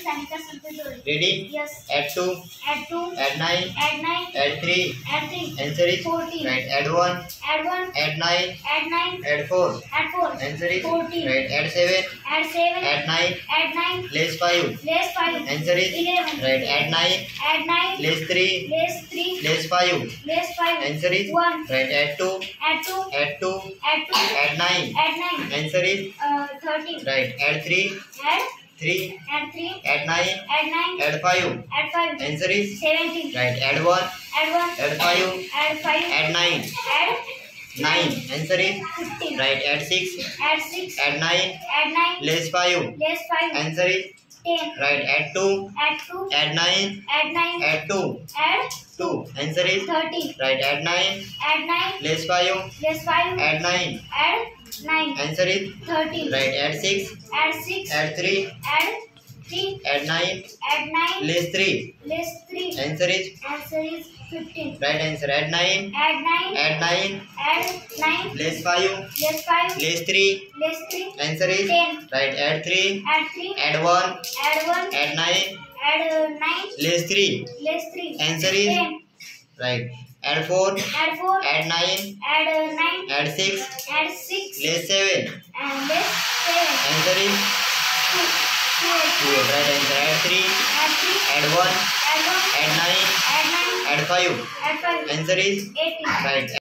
Ready? Yes. Add 2. Add 2. Add 9. Add 9. Add 3. Add 3. Answer is 14. right. Add 1. Add 1. Add 9. Add 9. Add 4. Add 4. Answer is 14. right. Add 7. Add 7. Add 9. Add 9. Less 5. Less 5. Answer is 11. right. Add 9. Add 9. Less 3. Less 3. Less 5. Less 5. Answer is 1. right. Add 2. Add 2. Add 2. Add 2. Add 9. Add 9. Answer is 13. right. Add 3. Add 3. Add 3. Add 9. Add 9. Add 5. Add 5. Answer is 17. right. Add 1. Add 1. Add 5. Add 5. Add 9. Add 9. Answer is 15. right. Add 6. Add 6. Add 9. Add 9. Less 5. Less 5. Answer is 10. right. Add 2. Add 2. Add 9. Add 9. Add 2. Add 2. Answer is 30. right. Add 9. Add 9. Less 5. Less 5. Add 9. Add 9. Answer is 30. right. Add 6. Add 6. Add 3. Add 3. Add 9. Add 9. Less 3. Less 3. Answer is Answer is 15. right answer. Add 9. Add 9. Add 9. Add 9. Less 5. Less 5. Less 3. Less 3. Answer is 10. right. Add 3. Add 3. Add 1. Add 1. Add 9. Add 9. Less 3. Less 3. Answer is 10. right. Add 4. Add 4. Add 9. Add 9. Add 6. Add 6. Less 7. And less 7. Answer is 2. 2. Right answer. Add 3. Add 3. Add 1. Add 1. Add 9. Add 9. Add 5. Add 5. Answer is 18. right.